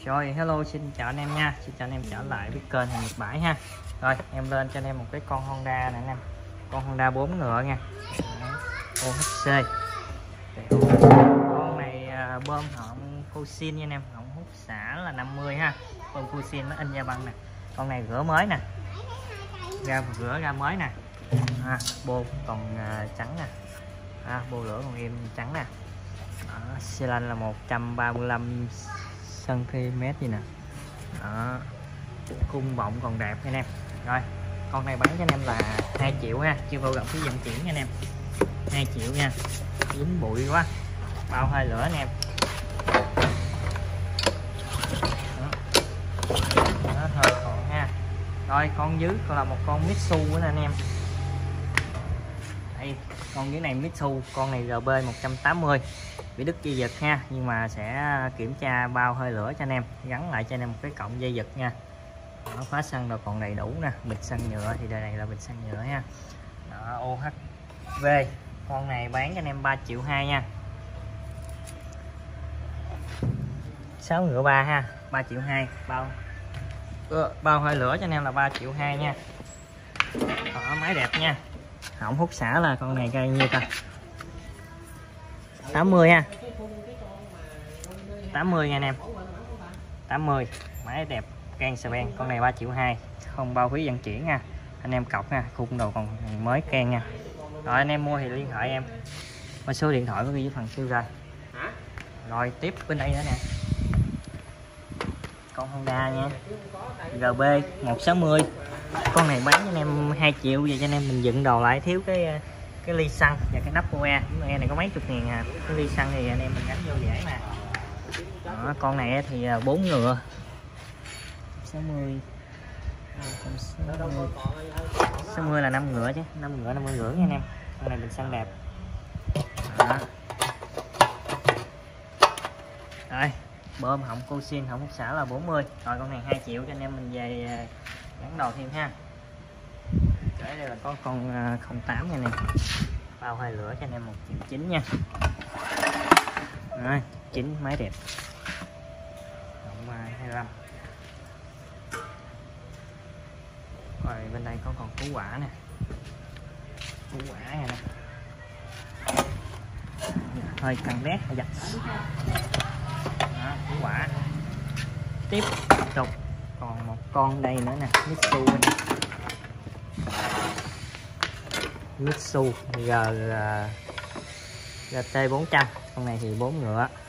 Rồi hello, xin chào anh em nha, xin chào anh em trở lại với kênh Hàng Nhật Bãi ha. Rồi em lên cho anh em một cái con Honda này anh em, con Honda 4 ngựa nha. OHC. Con này bơm họng full sin nha anh em, họng hút xả là 50 ha, bơm full sin nó in da băng nè. Con này rửa mới nè, rửa ra mới nè, bô còn trắng nè, bô rửa còn im trắng nè. Xi lanh là 135 cm gì nè. Đó. Khung bọng còn đẹp nha anh em. Rồi con này bán cho anh em là 2 triệu ha, chưa bao gồm phí vận chuyển nha anh em. 2 triệu nha, dính bụi quá, bao hơi lửa anh em. Đó, hơi còn ha. Rồi con dưới còn là một con Mitsu nữa nè anh em. Đây, con dưới này Mitsu, con này RB 180 bị đứt dây giật ha, nhưng mà sẽ kiểm tra bao hơi lửa cho anh em, gắn lại cho anh em một cái cọng dây giật nha. Đó, khóa xăng rồi còn đầy đủ nè, bịch xăng nhựa thì đời này là bịch xăng nhựa ha. Đó, OHV con này bán cho anh em 3 triệu 2 nha. 6 ngựa 3 ha, 3 triệu 2 bao hơi lửa cho anh em là 3 triệu 2 nha. Đó, máy đẹp nha. Hỏng hút xả là con này cây nhiêu ta? 80 ha, 80 nha anh em, 80, máy đẹp, can xà beng. Con này 3 triệu 2, không bao phí vận chuyển nha anh em, cọc nha, khung đồ còn mới can nha. Rồi anh em mua thì liên hệ em qua số điện thoại có ghi dưới phần siêu ra. Rồi tiếp bên đây nữa nè, con Honda nha, RB 160, con này bán cho anh em 2 triệu về cho anh em mình dựng đồ lại, thiếu cái ly xăng và cái nắp OE. Nghe này có mấy chục ngàn à, cái ly xăng thì anh em mình gắn vô dễ mà. Đó, con này thì 4 ngựa 60 là 5 ngựa chứ, 5 ngựa 50 rưỡi nha anh em. Con này mình xăng đẹp. Đó. Rồi bơm họng cô xin, họng hút xả là 40. Rồi con này 2 triệu cho anh em mình về gắn đồ thêm ha. Đây là có con 08 nha anh em, bao hơi lửa cho anh em 1 triệu 9 nha. Rồi 9, máy đẹp, 25. Rồi bên đây có còn củ quả nè, củ quả này nè, hơi căng đét hơi giặt. Đó, củ quả. Tiếp tục còn một con đây nữa nè, Mitsu nè, Mitsu GT 400, con này thì 4 ngựa